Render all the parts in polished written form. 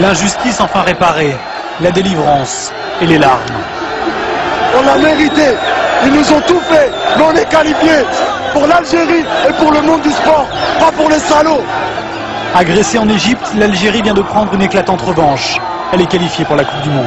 L'injustice enfin réparée, la délivrance et les larmes. On l'a mérité, ils nous ont tout fait, mais on est qualifiés pour l'Algérie et pour le monde du sport, pas pour les salauds. Agressée en Égypte, l'Algérie vient de prendre une éclatante revanche. Elle est qualifiée pour la Coupe du Monde.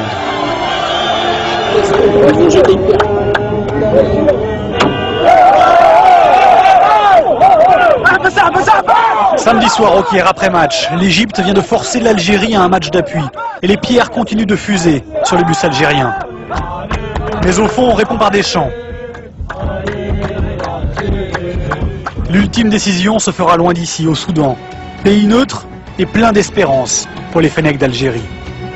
Samedi soir au Caire, après match, l'Égypte vient de forcer l'Algérie à un match d'appui. Et les pierres continuent de fuser sur le bus algérien. Mais au fond, on répond par des chants. L'ultime décision se fera loin d'ici, au Soudan. Pays neutre et plein d'espérance pour les Fennecs d'Algérie.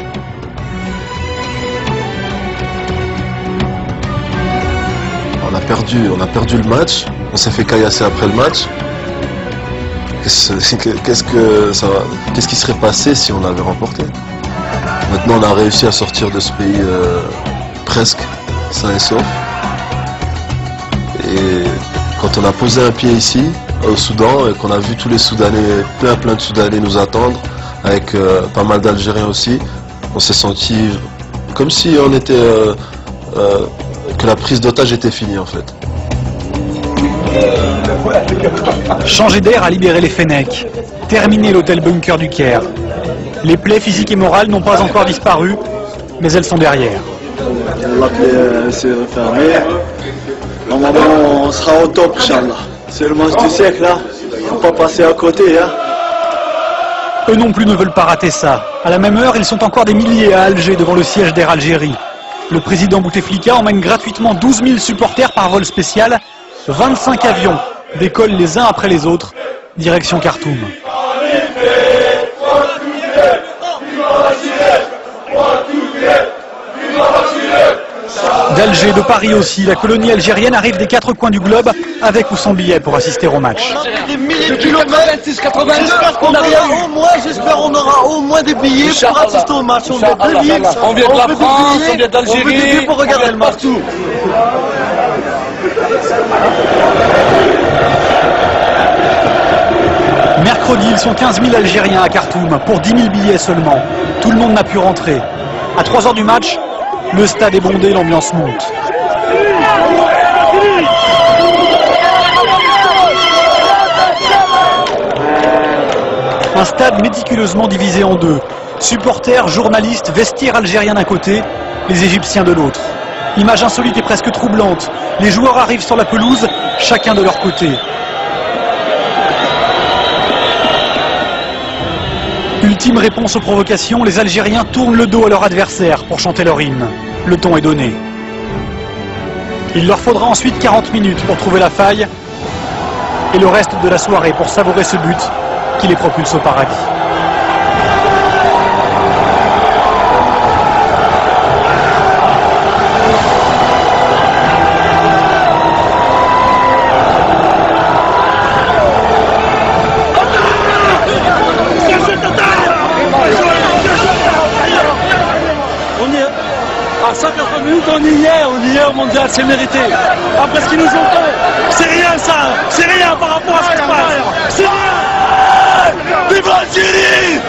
On a perdu le match, on s'est fait caillasser après le match. Qu'est-ce qui serait passé si on avait remporté? Maintenant on a réussi à sortir de ce pays presque sain et sauf. Et quand on a posé un pied ici, au Soudan, et qu'on a vu tous les Soudanais, plein de Soudanais nous attendre, avec pas mal d'Algériens aussi, on s'est senti comme si on était que la prise d'otage était finie en fait. Changer d'air a libéré les Fennecs. Terminer l'hôtel bunker du Caire. Les plaies physiques et morales n'ont pas encore disparu, mais elles sont derrière. La plaie s'est refermée. Normalement, on sera au top, Inch'Allah. C'est le match du siècle, là. Faut pas passer à côté, hein. Eux non plus ne veulent pas rater ça. À la même heure, ils sont encore des milliers à Alger devant le siège d'Air Algérie. Le président Bouteflika emmène gratuitement 12 000 supporters par vol spécial. 25 avions décollent les uns après les autres, direction Khartoum. D'Alger, de Paris aussi, la colonie algérienne arrive des quatre coins du globe, avec ou sans billet pour assister au match. Des milliers de kilomètres, j'espère qu'on aura au moins des billets pour assister au match. On vient de Lille, on vient de la France, on vient d'Algérie, on veut des billets pour regarder le match partout. Mercredi, ils sont 15 000 Algériens à Khartoum, pour 10 000 billets seulement. Tout le monde n'a pu rentrer. À 3 h du match, le stade est bondé, l'ambiance monte. Un stade méticuleusement divisé en deux. Supporters, journalistes, vestiaires algériens d'un côté, les Égyptiens de l'autre. Image insolite et presque troublante. Les joueurs arrivent sur la pelouse, chacun de leur côté. Ultime réponse aux provocations, les Algériens tournent le dos à leur adversaire pour chanter leur hymne. Le ton est donné. Il leur faudra ensuite 40 minutes pour trouver la faille et le reste de la soirée pour savourer ce but qui les propulse au paradis. À 180 minutes, on y est au mondial, c'est mérité. Après ce qu'ils nous ont fait, c'est rien ça, c'est rien par rapport à ce qui se passe. C'est rien. Vive l'Algérie!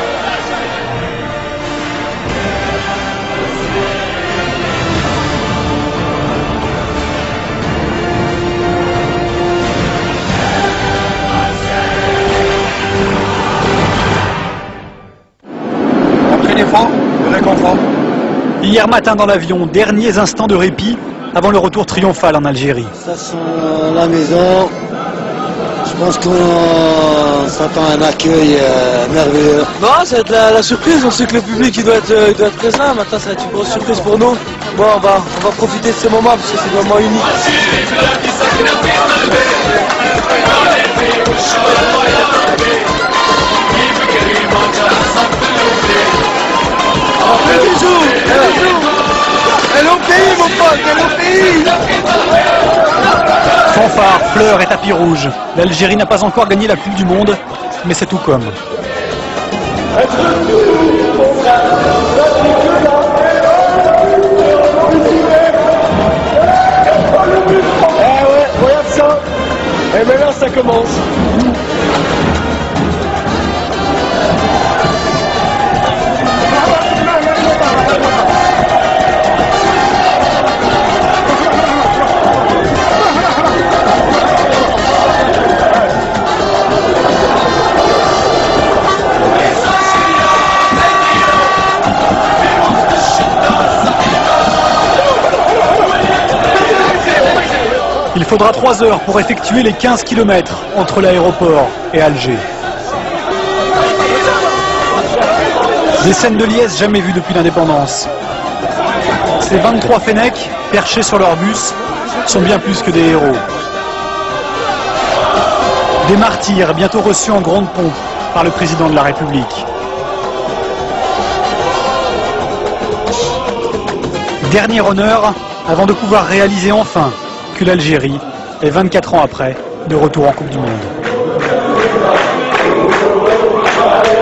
Entraînez fort, le réconfort. Hier matin dans l'avion, derniers instants de répit avant le retour triomphal en Algérie. Ça sent la maison. Je pense qu'on s'attend à un accueil merveilleux. Non, ça va être la surprise, on sait que le public il doit être présent, maintenant ça va être une grosse surprise pour nous. Bon, on va profiter de ces moments parce que c'est des moments uniques. Elle est au pays, mon pote, elle est au pays. Fanfare, fleurs et tapis rouges. L'Algérie n'a pas encore gagné la Coupe du Monde, mais c'est tout comme. Eh ouais, regarde ça. Et maintenant ça commence. Il faudra 3 heures pour effectuer les 15 km entre l'aéroport et Alger. Des scènes de liesse jamais vues depuis l'indépendance. Ces 23 Fennecs, perchés sur leur bus, sont bien plus que des héros. Des martyrs bientôt reçus en grande pompe par le président de la République. Dernier honneur avant de pouvoir réaliser enfin que l'Algérie est 24 ans après de retour en Coupe du Monde.